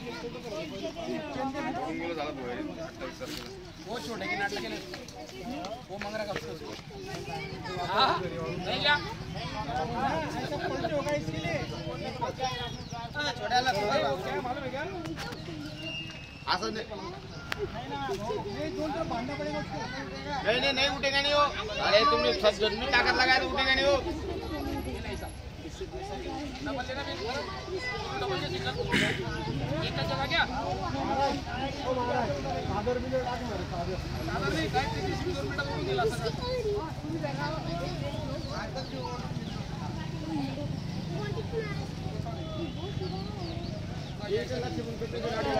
वो छोटे के नाटक के लिए वो मांग रहा कब से हाँ नहीं क्या ऐसा पॉइंट होगा इसके लिए छोटा लग रहा है क्या मालूम है क्या आसन नहीं उठेगा नहीं वो अरे तुमने सब जन्म ताकत लगाया तो उठेगा नहीं वो डबल लेना भी डबल से सिंगल एक का जगह क्या सादर भी ले डाल मारे सादर नहीं काय 30 किलोमीटर दूर गेला सर ये चला चिपन पे गाड़ी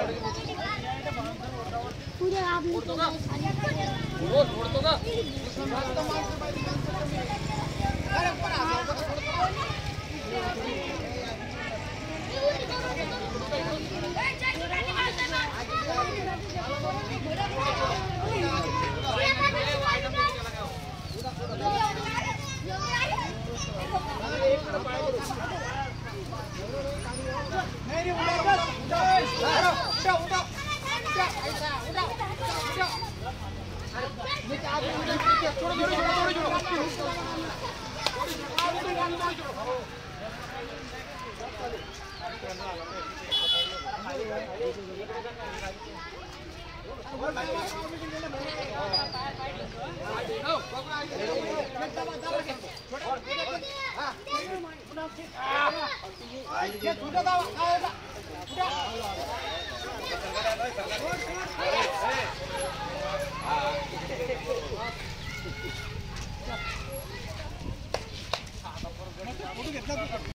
पूरे आप छोड़ दो ना अरे ऊपर आ जाओ छोड़ दो